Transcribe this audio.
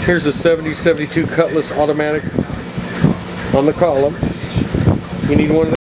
Here's a 70-72 Cutlass automatic on the column. You need one of